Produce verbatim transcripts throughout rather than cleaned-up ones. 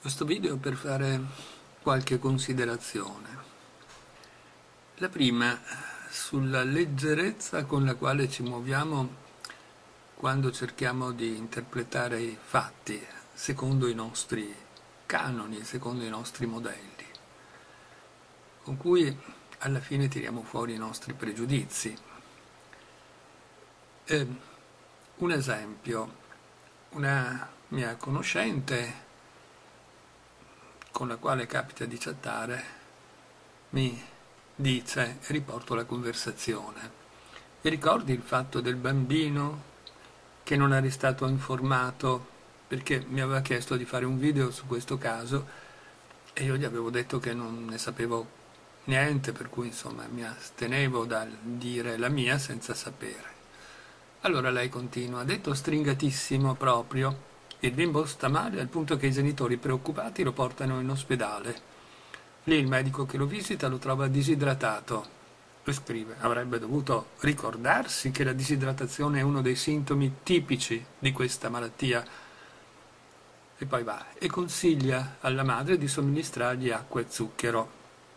Questo video è per fare qualche considerazione. La prima, sulla leggerezza con la quale ci muoviamo quando cerchiamo di interpretare i fatti secondo i nostri canoni, secondo i nostri modelli, con cui alla fine tiriamo fuori i nostri pregiudizi. E un esempio, una mia conoscente con la quale capita di chattare mi dice, e riporto la conversazione: "E ricordi il fatto del bambino che non eri stato informato?" Perché mi aveva chiesto di fare un video su questo caso e io gli avevo detto che non ne sapevo niente, per cui insomma mi astenevo dal dire la mia senza sapere. Allora lei continua: "Detto stringatissimo proprio. Il bimbo sta male al punto che i genitori preoccupati lo portano in ospedale. Lì il medico che lo visita lo trova disidratato." E scrive: "Avrebbe dovuto ricordarsi che la disidratazione è uno dei sintomi tipici di questa malattia." E poi va e consiglia alla madre di somministrargli acqua e zucchero.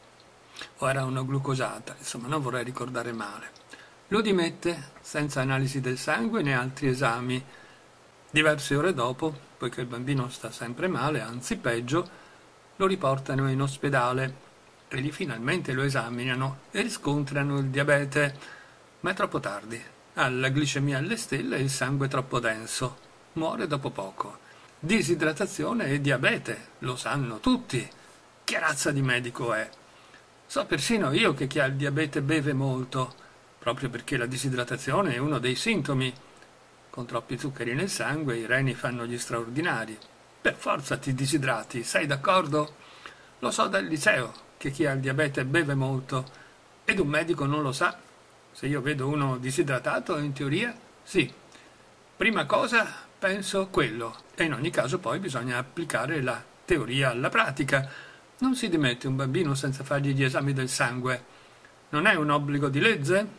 O era una glucosata, insomma non vorrei ricordare male. Lo dimette senza analisi del sangue né altri esami. Diverse ore dopo, poiché il bambino sta sempre male, anzi peggio, lo riportano in ospedale e lì finalmente lo esaminano e riscontrano il diabete, ma è troppo tardi. Ha la glicemia alle stelle e il sangue troppo denso. Muore dopo poco. Disidratazione e diabete, lo sanno tutti. Che razza di medico è? So persino io che chi ha il diabete beve molto, proprio perché la disidratazione è uno dei sintomi. Con troppi zuccheri nel sangue i reni fanno gli straordinari. Per forza ti disidrati, sei d'accordo? Lo so dal liceo che chi ha il diabete beve molto ed un medico non lo sa. Se io vedo uno disidratato, in teoria, sì. Prima cosa penso quello e in ogni caso poi bisogna applicare la teoria alla pratica. Non si dimette un bambino senza fargli gli esami del sangue. Non è un obbligo di legge?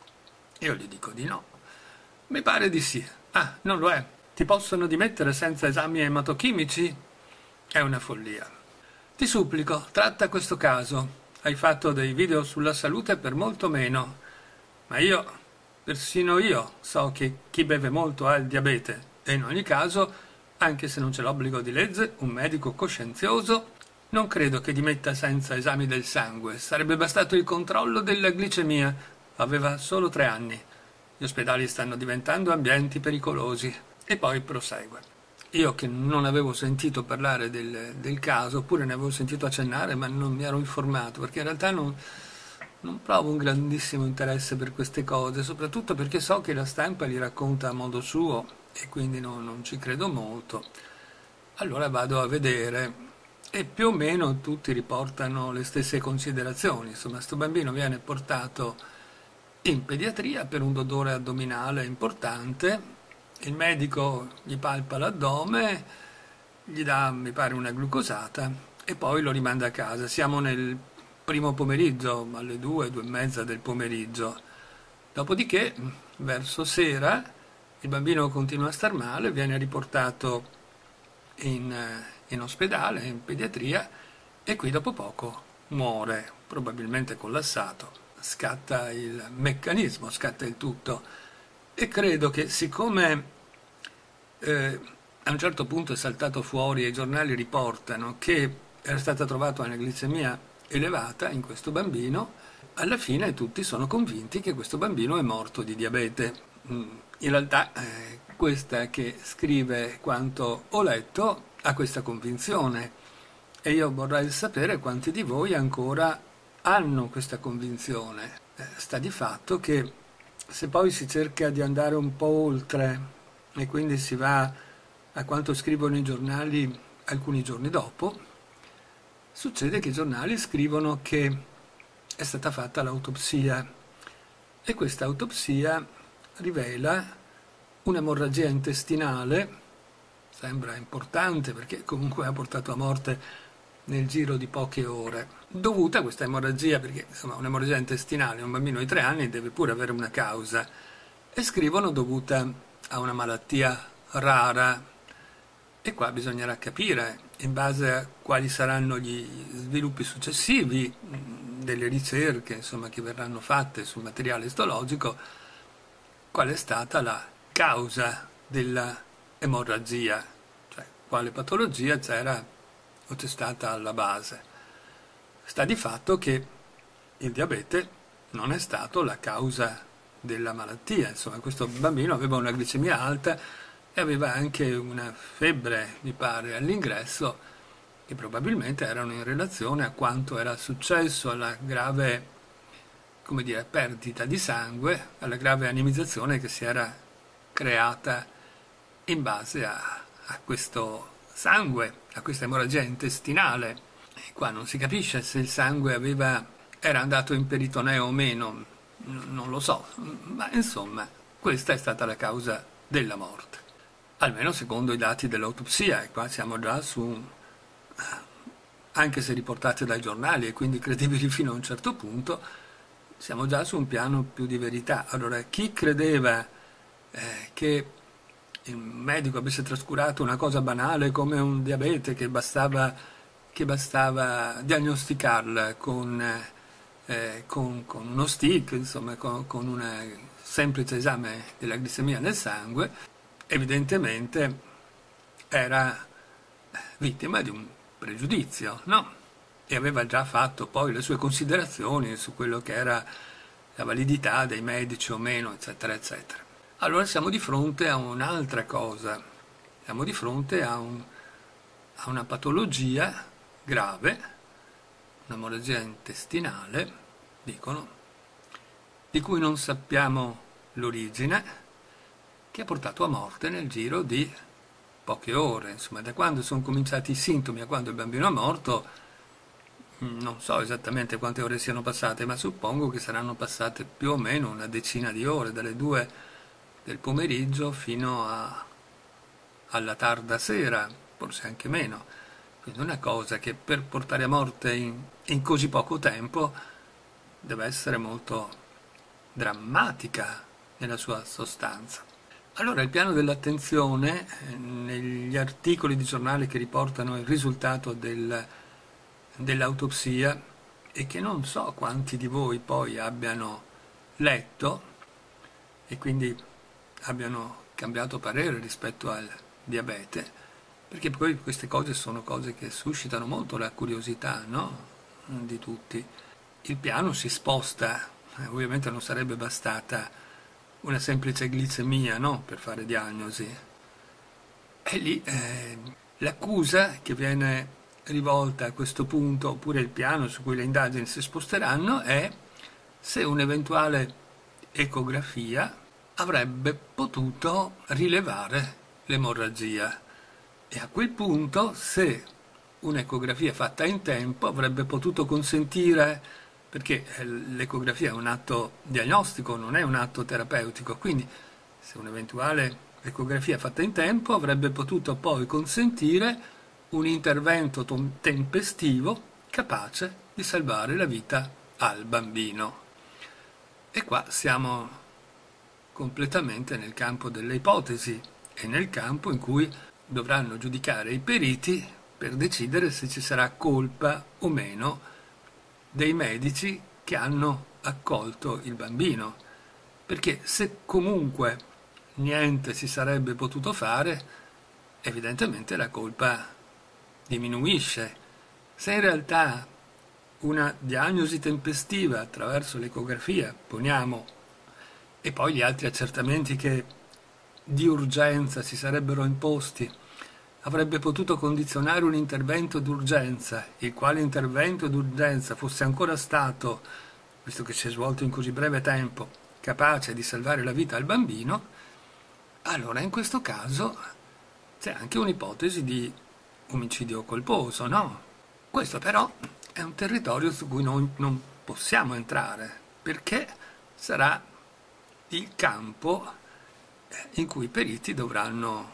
Io gli dico di no. Mi pare di sì. Ah, non lo è. Ti possono dimettere senza esami ematochimici? È una follia. Ti supplico, tratta questo caso. Hai fatto dei video sulla salute per molto meno. Ma io, persino io, so che chi beve molto ha il diabete. E in ogni caso, anche se non c'è l'obbligo di legge, un medico coscienzioso non credo che dimetta senza esami del sangue. Sarebbe bastato il controllo della glicemia. Aveva solo tre anni. Gli ospedali stanno diventando ambienti pericolosi. E poi prosegue. Io che non avevo sentito parlare del, del caso, oppure ne avevo sentito accennare, ma non mi ero informato, perché in realtà non, non provo un grandissimo interesse per queste cose, soprattutto perché so che la stampa li racconta a modo suo e quindi no, non ci credo molto. Allora vado a vedere e più o meno tutti riportano le stesse considerazioni. Insomma, sto bambino viene portato in pediatria per un dolore addominale importante, il medico gli palpa l'addome, gli dà, mi pare, una glucosata e poi lo rimanda a casa. Siamo nel primo pomeriggio, alle due, due e mezza del pomeriggio. Dopodiché, verso sera, il bambino continua a star male, viene riportato in, in ospedale, in pediatria, e qui dopo poco muore, probabilmente collassato. Scatta il meccanismo, scatta il tutto. E credo che siccome eh, a un certo punto è saltato fuori e i giornali riportano che era stata trovata una glicemia elevata in questo bambino, alla fine tutti sono convinti che questo bambino è morto di diabete. In realtà eh, questa che scrive quanto ho letto ha questa convinzione e io vorrei sapere quanti di voi ancora hanno questa convinzione. Eh, sta di fatto che se poi si cerca di andare un po' oltre e quindi si va a quanto scrivono i giornali alcuni giorni dopo, succede che i giornali scrivono che è stata fatta l'autopsia e questa autopsia rivela un'emorragia intestinale, sembra importante perché comunque ha portato a morte nel giro di poche ore, dovuta a questa emorragia, perché insomma un'emorragia intestinale, un bambino di tre anni deve pure avere una causa, e scrivono dovuta a una malattia rara. E qua bisognerà capire in base a quali saranno gli sviluppi successivi delle ricerche, insomma, che verranno fatte sul materiale istologico, qual è stata la causa della emorragia, cioè quale patologia c'era o c'è stata alla base. Sta di fatto che il diabete non è stato la causa della malattia, insomma, questo bambino aveva una glicemia alta e aveva anche una febbre, mi pare, all'ingresso, che probabilmente erano in relazione a quanto era successo, alla grave, come dire, perdita di sangue, alla grave anemizzazione che si era creata in base a, a questo sangue, a questa emorragia intestinale. E qua non si capisce se il sangue aveva, era andato in peritoneo o meno, non lo so, ma insomma questa è stata la causa della morte, almeno secondo i dati dell'autopsia, e qua siamo già su, anche se riportati dai giornali e quindi credibili fino a un certo punto, siamo già su un piano più di verità. Allora, chi credeva eh, che il medico avesse trascurato una cosa banale come un diabete che bastava, che bastava diagnosticarla con, eh, con, con uno stick, insomma, con, con un semplice esame della glicemia nel sangue, evidentemente era vittima di un pregiudizio, no? E aveva già fatto poi le sue considerazioni su quello che era la validità dei medici o meno, eccetera, eccetera. Allora siamo di fronte a un'altra cosa, siamo di fronte a, un, a una patologia grave, un'emorragia intestinale, dicono, di cui non sappiamo l'origine, che ha portato a morte nel giro di poche ore. Insomma, da quando sono cominciati i sintomi a quando il bambino è morto, non so esattamente quante ore siano passate, ma suppongo che saranno passate più o meno una decina di ore, dalle due del pomeriggio fino a, alla tarda sera, forse anche meno. Quindi una cosa che per portare a morte in, in così poco tempo deve essere molto drammatica nella sua sostanza. Allora il piano dell'attenzione, eh, negli articoli di giornale che riportano il risultato del, dell'autopsia, e che non so quanti di voi poi abbiano letto e quindi abbiano cambiato parere rispetto al diabete, perché poi queste cose sono cose che suscitano molto la curiosità, no? Di tutti. Il piano si sposta, eh, ovviamente non sarebbe bastata una semplice glicemia, no? Per fare diagnosi. E lì eh, l'accusa che viene rivolta a questo punto, oppure il piano su cui le indagini si sposteranno, è se un'eventuale ecografia avrebbe potuto rilevare l'emorragia, e a quel punto se un'ecografia fatta in tempo avrebbe potuto consentire, perché l'ecografia è un atto diagnostico, non è un atto terapeutico, quindi se un'eventuale ecografia fatta in tempo avrebbe potuto poi consentire un intervento tempestivo capace di salvare la vita al bambino. E qua siamo completamente nel campo delle ipotesi e nel campo in cui dovranno giudicare i periti per decidere se ci sarà colpa o meno dei medici che hanno accolto il bambino, perché se comunque niente si sarebbe potuto fare, evidentemente la colpa diminuisce. Se in realtà una diagnosi tempestiva attraverso l'ecografia, poniamo, e poi gli altri accertamenti che di urgenza si sarebbero imposti, avrebbe potuto condizionare un intervento d'urgenza, il quale intervento d'urgenza fosse ancora stato, visto che si è svolto in così breve tempo, capace di salvare la vita al bambino, allora in questo caso c'è anche un'ipotesi di omicidio colposo, no? Questo però è un territorio su cui noi non possiamo entrare, perché sarà il campo in cui i periti dovranno,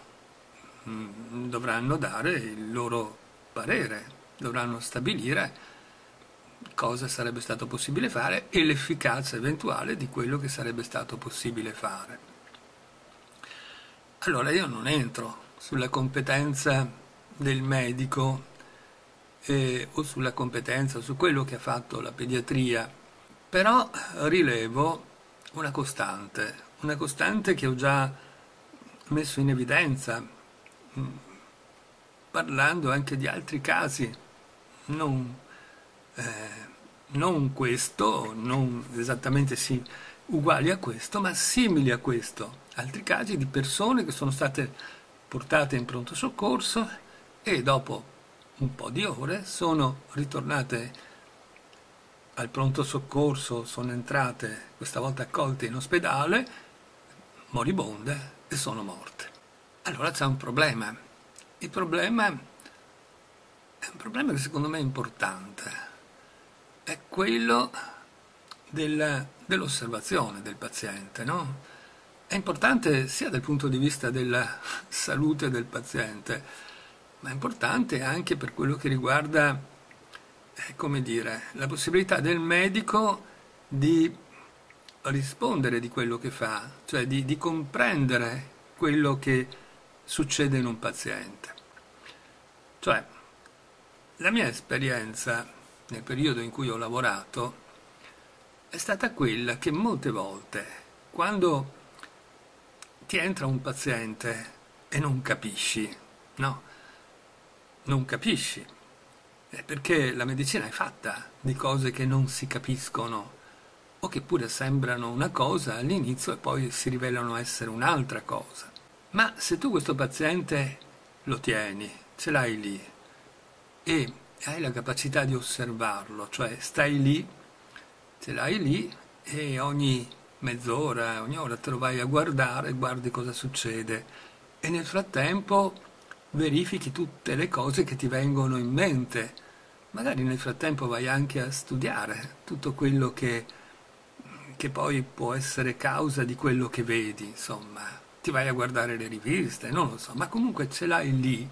mh, dovranno dare il loro parere, dovranno stabilire cosa sarebbe stato possibile fare e l'efficacia eventuale di quello che sarebbe stato possibile fare. Allora io non entro sulla competenza del medico eh, o sulla competenza, su quello che ha fatto la pediatria, però rilevo una costante, una costante che ho già messo in evidenza, mh, parlando anche di altri casi, non, eh, non questo, non esattamente sì, uguali a questo, ma simili a questo. Altri casi di persone che sono state portate in pronto soccorso e dopo un po' di ore sono ritornate al pronto soccorso, sono entrate, questa volta accolte in ospedale, moribonde e sono morte. Allora c'è un problema. Il problema è un problema che secondo me è importante. È quello del- dell'osservazione del paziente, no? È importante sia dal punto di vista della salute del paziente, ma è importante anche per quello che riguarda, eh, come dire, la possibilità del medico di rispondere di quello che fa, cioè di, di comprendere quello che succede in un paziente. Cioè, la mia esperienza nel periodo in cui ho lavorato è stata quella che molte volte, quando ti entra un paziente e non capisci, no, non capisci, eh, perché la medicina è fatta di cose che non si capiscono o che pure sembrano una cosa all'inizio e poi si rivelano essere un'altra cosa. Ma se tu questo paziente lo tieni, ce l'hai lì e hai la capacità di osservarlo, cioè stai lì, ce l'hai lì e ogni mezz'ora, ogni ora te lo vai a guardare, guardi cosa succede e nel frattempo verifichi tutte le cose che ti vengono in mente. Magari nel frattempo vai anche a studiare tutto quello che, che poi può essere causa di quello che vedi, insomma. Ti vai a guardare le riviste, non lo so, ma comunque ce l'hai lì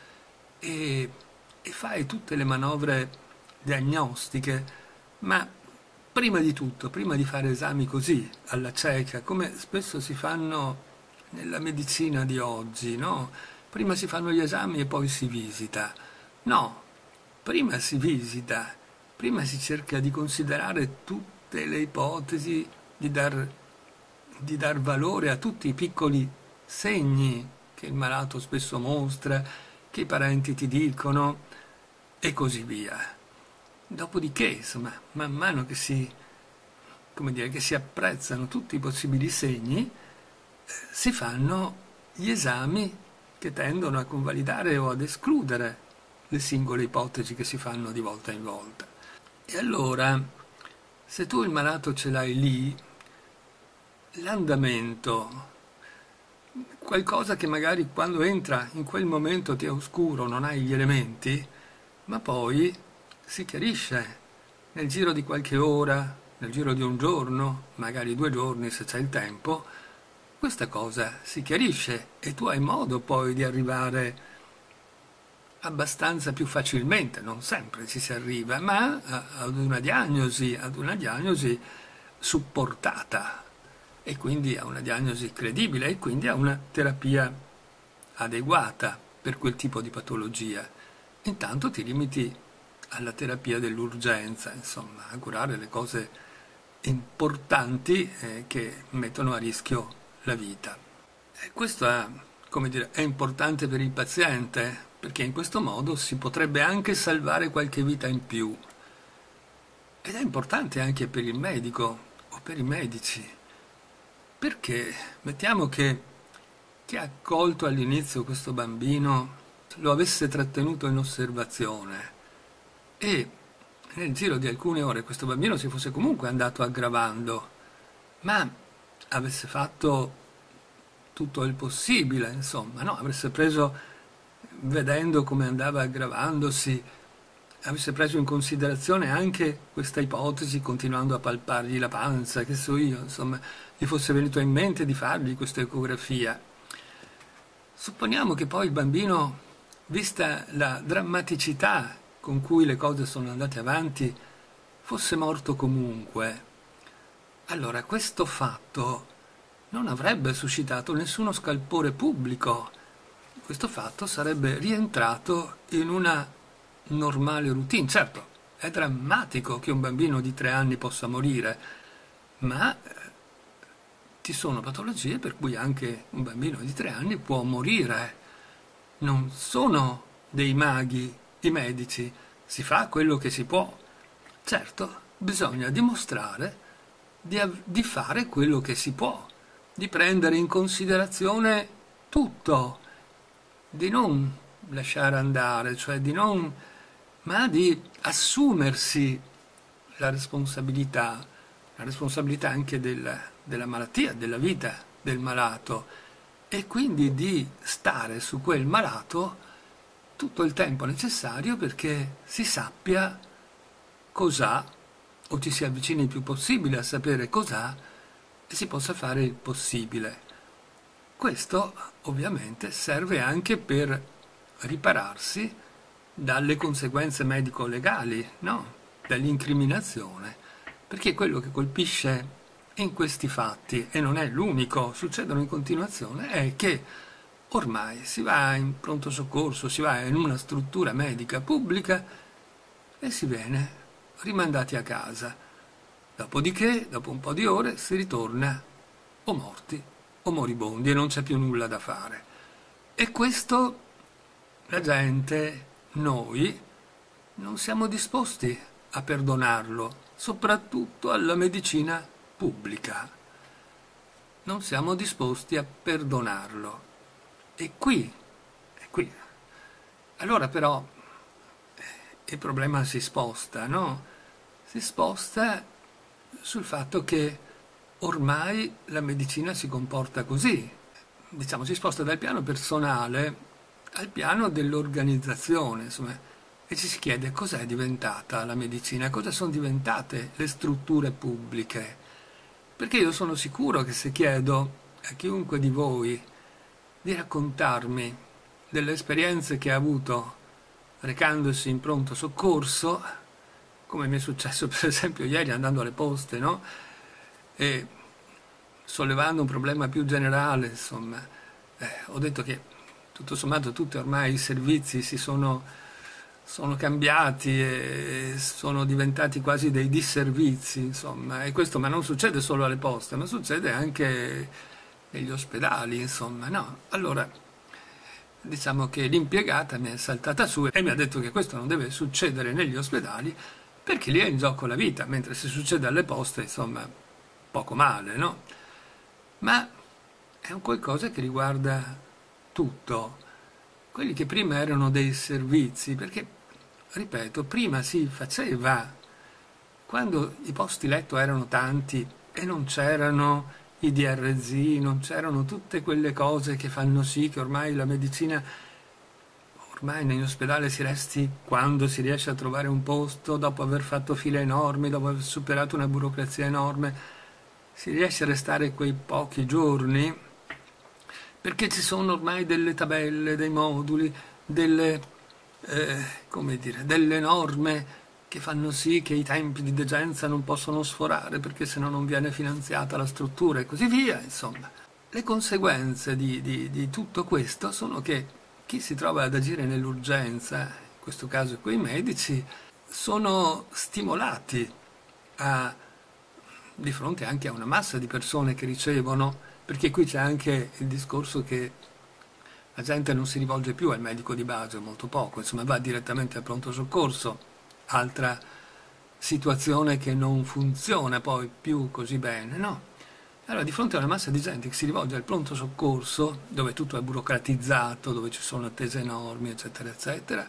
e, e fai tutte le manovre diagnostiche, ma prima di tutto, prima di fare esami così, alla cieca, come spesso si fanno nella medicina di oggi, no? Prima si fanno gli esami e poi si visita. No, prima si visita, prima si cerca di considerare tutte le ipotesi, di dar, di dar valore a tutti i piccoli segni che il malato spesso mostra, che i parenti ti dicono e così via. Dopodiché, insomma, man mano che si, come dire, che si apprezzano tutti i possibili segni, eh, si fanno gli esami che tendono a convalidare o ad escludere le singole ipotesi che si fanno di volta in volta. E allora, se tu il malato ce l'hai lì, l'andamento, qualcosa che magari quando entra in quel momento ti è oscuro, non hai gli elementi, ma poi si chiarisce nel giro di qualche ora, nel giro di un giorno, magari due giorni se c'è il tempo, questa cosa si chiarisce e tu hai modo poi di arrivare abbastanza più facilmente, non sempre ci si arriva, ma ad una diagnosi, ad una diagnosi supportata e quindi a una diagnosi credibile e quindi a una terapia adeguata per quel tipo di patologia. Intanto ti limiti alla terapia dell'urgenza, insomma, a curare le cose importanti eh, che mettono a rischio la vita. E questo è, come dire, è importante per il paziente, perché in questo modo si potrebbe anche salvare qualche vita in più. Ed è importante anche per il medico o per i medici, perché mettiamo che chi ha accolto all'inizio questo bambino lo avesse trattenuto in osservazione e nel giro di alcune ore questo bambino si fosse comunque andato aggravando, ma avesse fatto tutto il possibile, insomma, no? Avesse preso, vedendo come andava aggravandosi, avesse preso in considerazione anche questa ipotesi, continuando a palpargli la panza, che so io, insomma, gli fosse venuto in mente di fargli questa ecografia. Supponiamo che poi il bambino, vista la drammaticità con cui le cose sono andate avanti, fosse morto comunque. Allora questo fatto non avrebbe suscitato nessuno scalpore pubblico, questo fatto sarebbe rientrato in una normale routine. Certo, è drammatico che un bambino di tre anni possa morire, ma eh, ci sono patologie per cui anche un bambino di tre anni può morire. Non sono dei maghi i medici, si fa quello che si può. Certo, bisogna dimostrare di, av- di fare quello che si può, di prendere in considerazione tutto, di non lasciare andare, cioè di non, ma di assumersi la responsabilità, la responsabilità anche del- della malattia, della vita del malato, e quindi di stare su quel malato tutto il tempo necessario perché si sappia cos'ha o ci si avvicini il più possibile a sapere cos'ha e si possa fare il possibile. Questo ovviamente serve anche per ripararsi dalle conseguenze medico-legali, no? Dall'incriminazione, perché quello che colpisce in questi fatti, e non è l'unico, succedono in continuazione, è che ormai si va in pronto soccorso, si va in una struttura medica pubblica e si viene rimandati a casa. Dopodiché, dopo un po' di ore, si ritorna o morti o moribondi e non c'è più nulla da fare. E questo la gente, noi, non siamo disposti a perdonarlo, soprattutto alla medicina pubblica. Non siamo disposti a perdonarlo. E qui, e qui. Allora però il problema si sposta, no? Si sposta sul fatto che ormai la medicina si comporta così. Diciamo, si sposta dal piano personale al piano dell'organizzazione, insomma, e ci si chiede cos'è diventata la medicina, cosa sono diventate le strutture pubbliche. Perché io sono sicuro che se chiedo a chiunque di voi di raccontarmi delle esperienze che ha avuto recandosi in pronto soccorso, come mi è successo per esempio ieri andando alle poste, no? E sollevando un problema più generale, insomma, eh, ho detto che tutto sommato tutti ormai i servizi si sono, sono cambiati e sono diventati quasi dei disservizi, insomma, e questo ma non succede solo alle poste, ma succede anche negli ospedali, insomma, no? Allora, diciamo che l'impiegata mi è saltata su e mi ha detto che questo non deve succedere negli ospedali perché lì è in gioco la vita, mentre se succede alle poste, insomma, poco male, no? Ma è un qualcosa che riguarda tutto. Quelli che prima erano dei servizi, perché, ripeto, prima si faceva, quando i posti letto erano tanti e non c'erano i D R Z, non c'erano tutte quelle cose che fanno sì che ormai la medicina, ormai in ospedale si resti quando si riesce a trovare un posto, dopo aver fatto file enormi, dopo aver superato una burocrazia enorme, si riesce a restare quei pochi giorni perché ci sono ormai delle tabelle, dei moduli, delle, eh, come dire, delle norme che fanno sì che i tempi di degenza non possono sforare perché se no non viene finanziata la struttura e così via, insomma. Le conseguenze di, di, di tutto questo sono che chi si trova ad agire nell'urgenza, in questo caso quei medici, sono stimolati a, di fronte anche a una massa di persone che ricevono, perché qui c'è anche il discorso che la gente non si rivolge più al medico di base, molto poco, insomma va direttamente al pronto soccorso, altra situazione che non funziona poi più così bene, no? Allora, di fronte a una massa di gente che si rivolge al pronto soccorso, dove tutto è burocratizzato, dove ci sono attese enormi, eccetera, eccetera,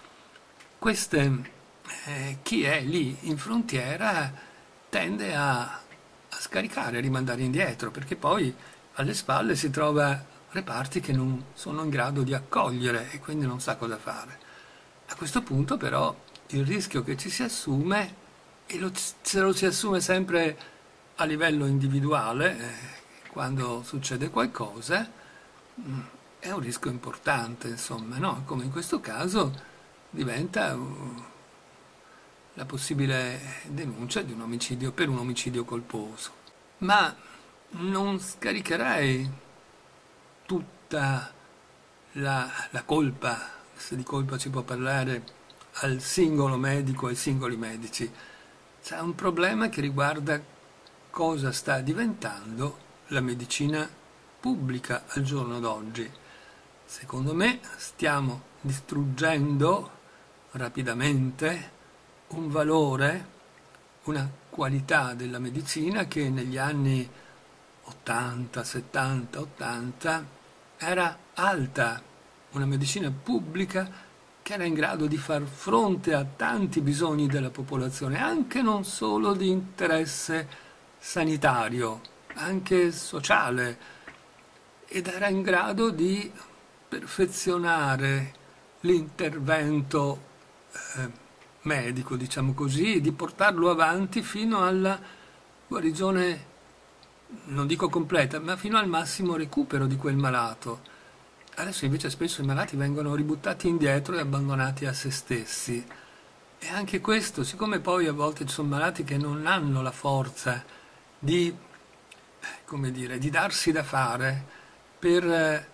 queste, eh, chi è lì in frontiera tende a, a scaricare, a rimandare indietro, perché poi alle spalle si trova reparti che non sono in grado di accogliere e quindi non sa cosa fare. A questo punto però il rischio che ci si assume, e lo, se lo si assume sempre a livello individuale, eh, quando succede qualcosa, mh, è un rischio importante, insomma, no? Come in questo caso diventa uh, la possibile denuncia di un omicidio per un omicidio colposo. Ma non scaricherei tutta la, la colpa, se di colpa si può parlare, al singolo medico, ai singoli medici. C'è un problema che riguarda cosa sta diventando la medicina pubblica al giorno d'oggi. Secondo me stiamo distruggendo rapidamente un valore, una qualità della medicina che negli anni ottanta, settanta, ottanta era alta, una medicina pubblica che era in grado di far fronte a tanti bisogni della popolazione, anche non solo di interesse sanitario, anche sociale, ed era in grado di perfezionare l'intervento eh, medico, diciamo così, e di portarlo avanti fino alla guarigione, non dico completa, ma fino al massimo recupero di quel malato. Adesso invece spesso i malati vengono ributtati indietro e abbandonati a se stessi. E anche questo, siccome poi a volte ci sono malati che non hanno la forza di, come dire, di darsi da fare per eh,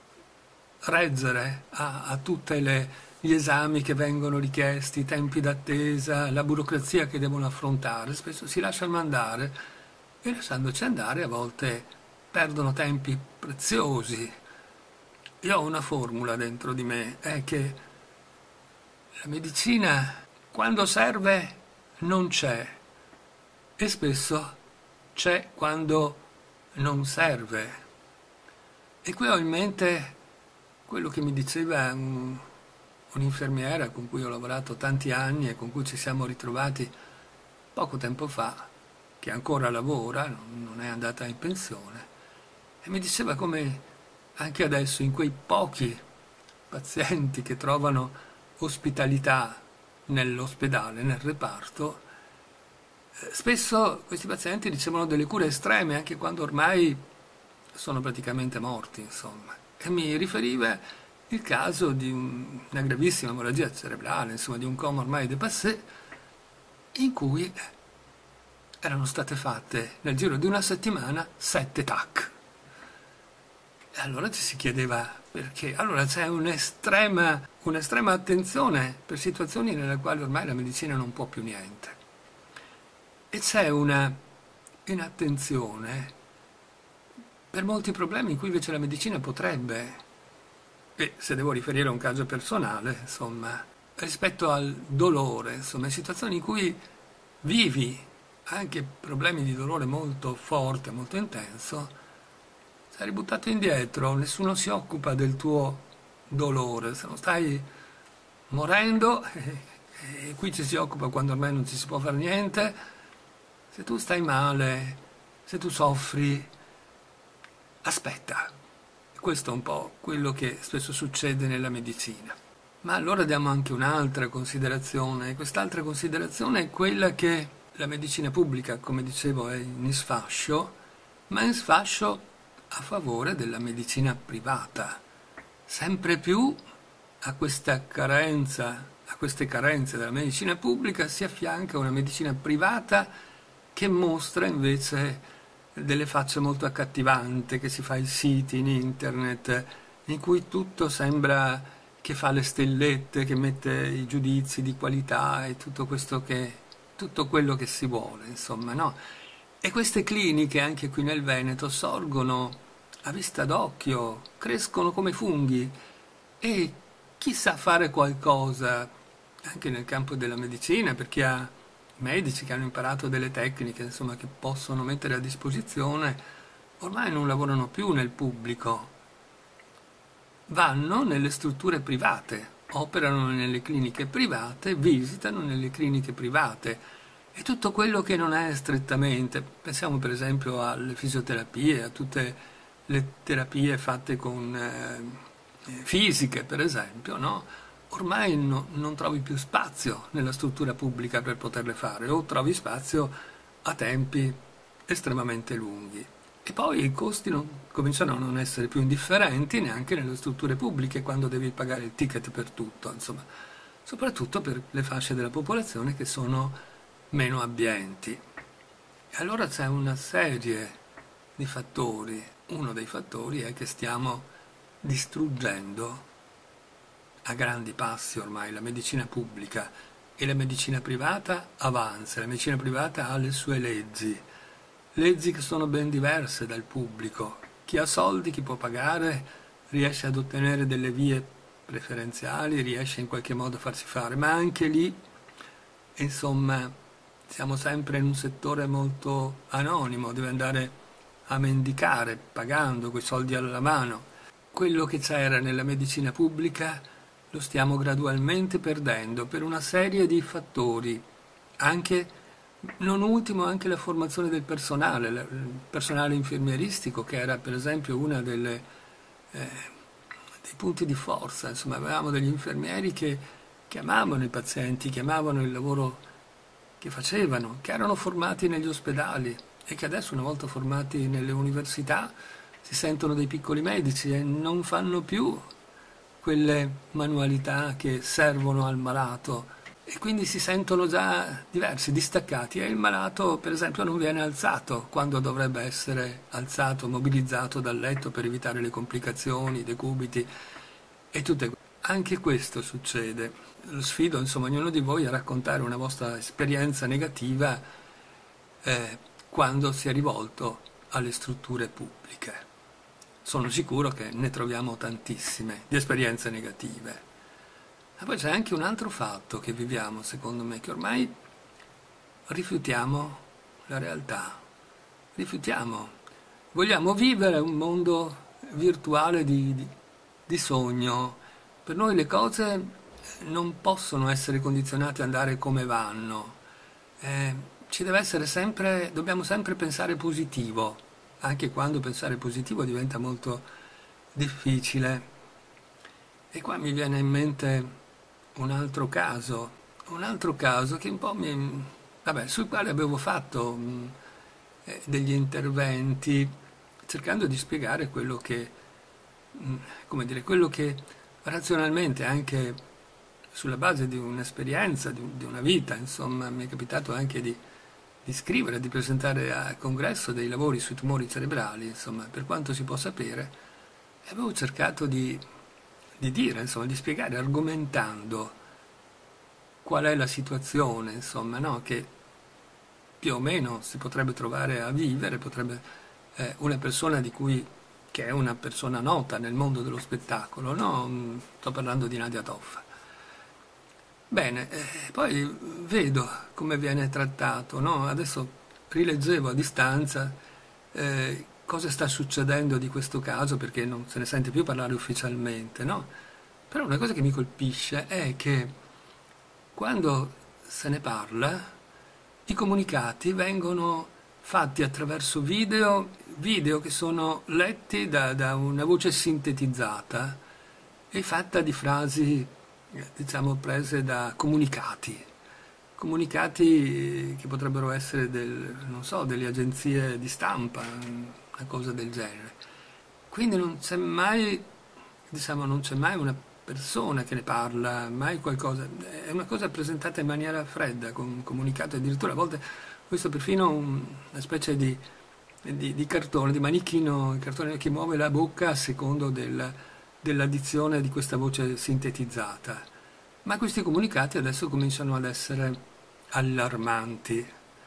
reggere a, a tutte le gli esami che vengono richiesti, i tempi d'attesa, la burocrazia che devono affrontare, spesso si lasciano andare e lasciandoci andare a volte perdono tempi preziosi. Io ho una formula dentro di me, è che la medicina quando serve non c'è e spesso c'è quando non serve. E qui ho in mente quello che mi diceva un, un'infermiera con cui ho lavorato tanti anni e con cui ci siamo ritrovati poco tempo fa, che ancora lavora, non è andata in pensione, e mi diceva come anche adesso in quei pochi pazienti che trovano ospitalità nell'ospedale, nel reparto, eh, spesso questi pazienti ricevono delle cure estreme anche quando ormai sono praticamente morti, insomma. E mi riferiva il caso di un- una gravissima emorragia cerebrale, insomma, di un coma ormai dépassé, in cui erano state fatte nel giro di una settimana sette T A C. E allora ci si chiedeva perché. Allora c'è un'estrema, un'estrema attenzione per situazioni nelle quali ormai la medicina non può più niente. E c'è una inattenzione per molti problemi in cui invece la medicina potrebbe, e se devo riferire a un caso personale, insomma, rispetto al dolore, insomma, in situazioni in cui vivi anche problemi di dolore molto forte, molto intenso, sei ributtato indietro, nessuno si occupa del tuo dolore, se non stai morendo, e, e qui ci si occupa quando ormai non ci si può fare niente, se tu stai male, se tu soffri, aspetta. Questo è un po' quello che spesso succede nella medicina. Ma allora diamo anche un'altra considerazione, e quest'altra considerazione è quella che la medicina pubblica, come dicevo, è in sfascio, ma in sfascio a favore della medicina privata. Sempre più a questa carenza, a queste carenze della medicina pubblica si affianca una medicina privata che mostra invece delle facce molto accattivanti, che si fa i siti in internet, in cui tutto sembra che fa le stellette, che mette i giudizi di qualità e tutto questo che, tutto quello che si vuole, insomma, no? E queste cliniche, anche qui nel Veneto, sorgono a vista d'occhio, crescono come funghi e chi sa fare qualcosa anche nel campo della medicina, perché ha medici che hanno imparato delle tecniche, insomma, che possono mettere a disposizione, ormai non lavorano più nel pubblico, vanno nelle strutture private, operano nelle cliniche private, visitano nelle cliniche private e tutto quello che non è strettamente, pensiamo per esempio alle fisioterapie, a tutte le terapie fatte con eh, fisiche, per esempio, no? Ormai no- non trovi più spazio nella struttura pubblica per poterle fare, o trovi spazio a tempi estremamente lunghi. E poi i costi non- cominciano a non essere più indifferenti neanche nelle strutture pubbliche quando devi pagare il ticket per tutto, insomma, soprattutto per le fasce della popolazione che sono meno abbienti. E allora c'è una serie di fattori. Uno dei fattori è che stiamo distruggendo a grandi passi ormai la medicina pubblica, e la medicina privata avanza, la medicina privata ha le sue leggi, leggi che sono ben diverse dal pubblico. Chi ha soldi, chi può pagare, riesce ad ottenere delle vie preferenziali, riesce in qualche modo a farsi fare, ma anche lì, insomma, siamo sempre in un settore molto anonimo, deve andare a mendicare, pagando quei soldi alla mano. Quello che c'era nella medicina pubblica lo stiamo gradualmente perdendo per una serie di fattori, anche, non ultimo, anche la formazione del personale, la- il personale infermieristico, che era per esempio una delle, eh, dei punti di forza. Insomma, avevamo degli infermieri che, che amavano i pazienti, che amavano il lavoro che facevano, che erano formati negli ospedali e che adesso, una volta formati nelle università, si sentono dei piccoli medici e non fanno più quelle manualità che servono al malato, e quindi si sentono già diversi, distaccati, e il malato, per esempio, non viene alzato quando dovrebbe essere alzato, mobilizzato dal letto per evitare le complicazioni, i decubiti e tutte. Anche questo succede. Lo sfido, insomma, ognuno di voi a raccontare una vostra esperienza negativa eh, quando si è rivolto alle strutture pubbliche. Sono sicuro che ne troviamo tantissime di esperienze negative. Ma poi c'è anche un altro fatto che viviamo, secondo me, che ormai rifiutiamo la realtà, rifiutiamo. Vogliamo vivere un mondo virtuale di, di- di sogno. Per noi le cose non possono essere condizionate ad andare come vanno. Eh, ci deve essere sempre, dobbiamo sempre pensare positivo, anche quando pensare positivo diventa molto difficile. E qua mi viene in mente un altro caso, un altro caso che un po' mi, vabbè, sul quale avevo fatto mh, eh, degli interventi cercando di spiegare quello che, mh, come dire, quello che razionalmente, anche sulla base di un'esperienza, di, di una vita, insomma, mi è capitato anche di, di scrivere, di presentare al congresso dei lavori sui tumori cerebrali, insomma, per quanto si può sapere, e avevo cercato di, di dire, insomma, di spiegare argomentando qual è la situazione, insomma, no? Che più o meno si potrebbe trovare a vivere, potrebbe eh, una persona di cui, che è una persona nota nel mondo dello spettacolo, no? Mm, Sto parlando di Nadia Toffa. Bene, eh, poi vedo come viene trattato, no? Adesso rileggevo a distanza eh, cosa sta succedendo di questo caso, perché non se ne sente più parlare ufficialmente, no? Però una cosa che mi colpisce è che quando se ne parla, i comunicati vengono fatti attraverso video, video che sono letti da, da una voce sintetizzata e fatta di frasi, eh, diciamo, prese da comunicati. Comunicati che potrebbero essere del, non so, delle agenzie di stampa, una cosa del genere. Quindi non c'è mai, diciamo, non c'è mai una persona che ne parla, mai qualcosa. È una cosa presentata in maniera fredda, con un comunicato, addirittura a volte ho visto perfino un- una specie di, di- di cartone, di manichino, il cartone che muove la bocca a secondo del- della dizione di questa voce sintetizzata. Ma questi comunicati adesso cominciano ad essere allarmanti.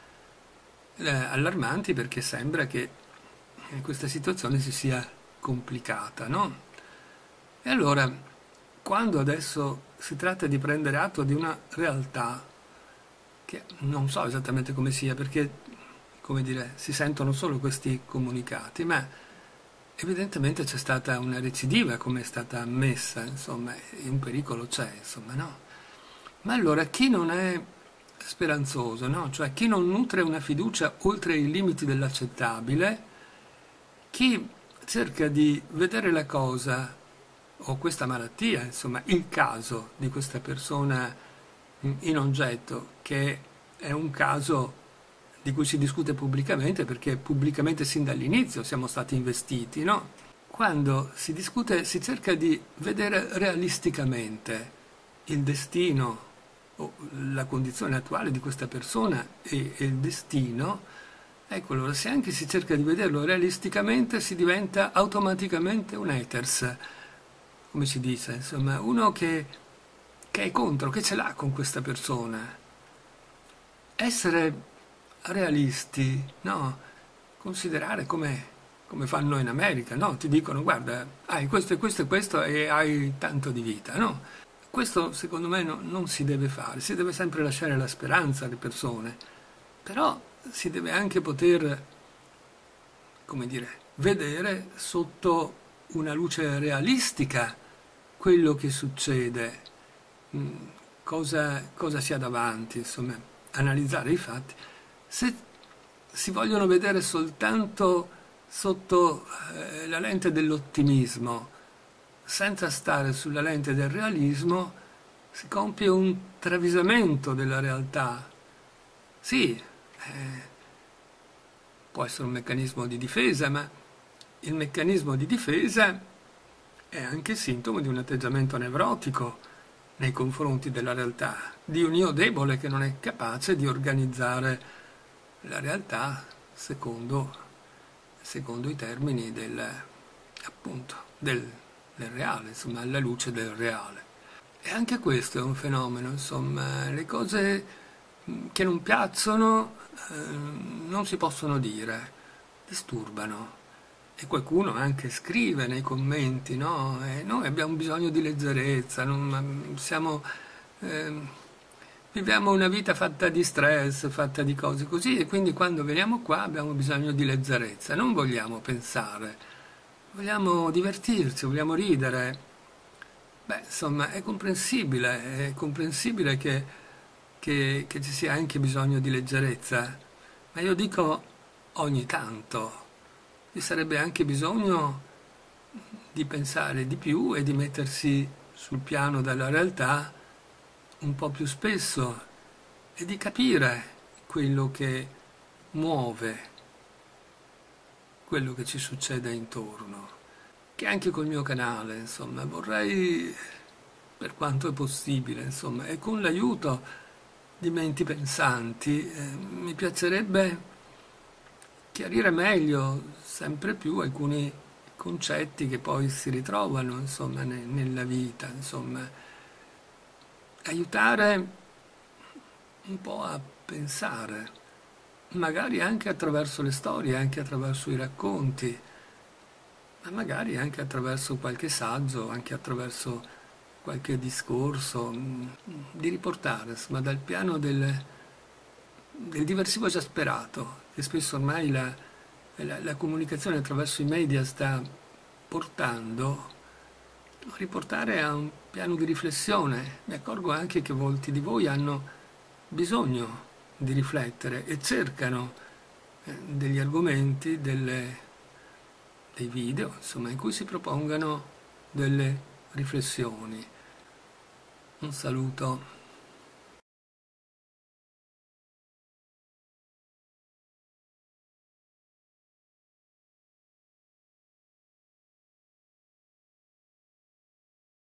Eh, allarmanti perché sembra che eh, questa situazione si sia complicata, no? E allora, quando adesso si tratta di prendere atto di una realtà che non so esattamente come sia, perché, come dire, si sentono solo questi comunicati, ma evidentemente c'è stata una recidiva, come è stata ammessa, insomma, e un pericolo c'è, insomma, no? Ma allora chi non è speranzoso, no? Cioè chi non nutre una fiducia oltre i limiti dell'accettabile, chi cerca di vedere la cosa o questa malattia, insomma, il caso di questa persona in in oggetto, che è un caso di cui si discute pubblicamente perché pubblicamente sin dall'inizio siamo stati investiti, no? Quando si discute, si cerca di vedere realisticamente il destino o la condizione attuale di questa persona e, e il destino. Ecco, allora, se anche si cerca di vederlo realisticamente, si diventa automaticamente un haters, come si dice, insomma, uno che, che è contro, che ce l'ha con questa persona. Essere realisti, no? Considerare come, come fanno in America, no? Ti dicono, guarda, hai questo e questo e questo e hai tanto di vita, no? Questo secondo me no- non si deve fare, si deve sempre lasciare la speranza alle persone, però si deve anche poter, come dire, vedere sotto una luce realistica quello che succede, mh, cosa, cosa si ha davanti, insomma, analizzare i fatti. Se si vogliono vedere soltanto sotto eh, la lente dell'ottimismo, senza stare sulla lente del realismo, si compie un travisamento della realtà. Sì, eh, può essere un meccanismo di difesa, ma il meccanismo di difesa è anche sintomo di un atteggiamento nevrotico nei confronti della realtà, di un io debole che non è capace di organizzare la realtà secondo, secondo i termini del, appunto, del, del reale, insomma, alla luce del reale. E anche questo è un fenomeno, insomma, le cose mh, che non piacciono eh, non si possono dire, disturbano. E qualcuno anche scrive nei commenti, no? E noi abbiamo bisogno di leggerezza, non- siamo, ehm, viviamo una vita fatta di stress, fatta di cose così, e quindi quando veniamo qua abbiamo bisogno di leggerezza, non vogliamo pensare, vogliamo divertirci, vogliamo ridere. Beh, insomma, è comprensibile, è comprensibile che, che- che ci sia anche bisogno di leggerezza, ma io dico ogni tanto. Ci sarebbe anche bisogno di pensare di più e di mettersi sul piano della realtà un po' più spesso e di capire quello che muove, quello che ci succede intorno. Che anche col mio canale, insomma, vorrei, per quanto è possibile, insomma, e con l'aiuto di menti pensanti, eh, mi piacerebbe chiarire meglio sempre più alcuni concetti che poi si ritrovano, insomma, ne- nella vita, insomma, aiutare un po' a pensare, magari anche attraverso le storie, anche attraverso i racconti, ma magari anche attraverso qualche saggio, anche attraverso qualche discorso, mh, di riportare, insomma, dal piano del, del diversivo esasperato, che spesso ormai la, la- la comunicazione attraverso i media sta portando, riportare a un piano di riflessione. Mi accorgo anche che molti di voi hanno bisogno di riflettere e cercano eh, degli argomenti, delle- dei video, insomma, in cui si propongano delle riflessioni. Un saluto.